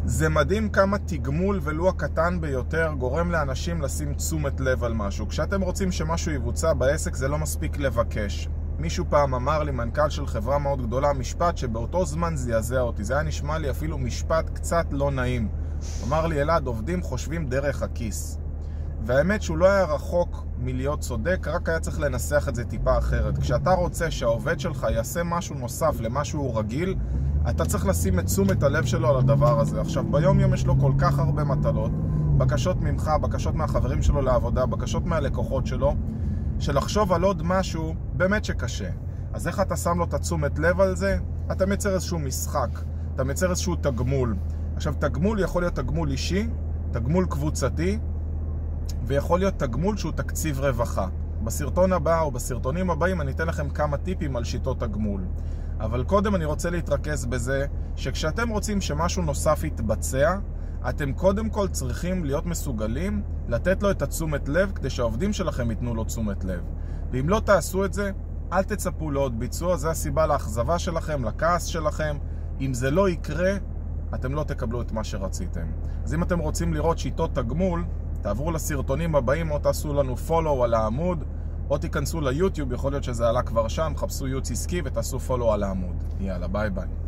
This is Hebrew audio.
זה מדהים כמה תגמול ולו הקטן ביותר גורם לאנשים לשים תשומת לב על משהו. כשאתם רוצים שמשהו יבוצע בעסק זה לא מספיק לבקש. מישהו פעם אמר לי, מנכ"ל של חברה מאוד גדולה, משפט שבאותו זמן זעזע אותי. זה היה נשמע לי אפילו משפט קצת לא נעים. אמר לי, אלעד, עובדים חושבים דרך הכיס. והאמת שהוא לא היה רחוק מלהיות צודק, רק היה צריך לנסח את זה טיפה אחרת. כשאתה רוצה שהעובד שלך יעשה משהו נוסף למה שהוא רגיל, אתה צריך לשים את תשומת הלב שלו על הדבר הזה. עכשיו, ביום יום יש לו כל כך הרבה מטלות, בקשות ממך, בקשות מהחברים שלו לעבודה, בקשות מהלקוחות שלו, שלחשוב על עוד משהו באמת שקשה. אז איך אתה שם לו את תשומת לב על זה? אתה מייצר איזשהו משחק, אתה מייצר איזשהו תגמול. עכשיו, תגמול יכול להיות תגמול אישי, תגמול קבוצתי, ויכול להיות תגמול שהוא תקציב רווחה. בסרטון הבא או בסרטונים הבאים אני אתן לכם כמה טיפים על שיטות תגמול. אבל קודם אני רוצה להתרכז בזה שכשאתם רוצים שמשהו נוסף יתבצע, אתם קודם כל צריכים להיות מסוגלים לתת לו את התשומת לב כדי שהעובדים שלכם ייתנו לו תשומת לב. ואם לא תעשו את זה, אל תצפו לעוד ביצוע, זה הסיבה לאכזבה שלכם, לכעס שלכם. אם זה לא יקרה, אתם לא תקבלו את מה שרציתם. אז אם אתם רוצים לראות שיטות תגמול, תעברו לסרטונים הבאים או תעשו לנו פולו על העמוד, או תיכנסו ליוטיוב, יכול להיות שזה עלה כבר שם, חפשו ייעוץ עסקי ותעשו פולו על העמוד. יאללה, ביי ביי.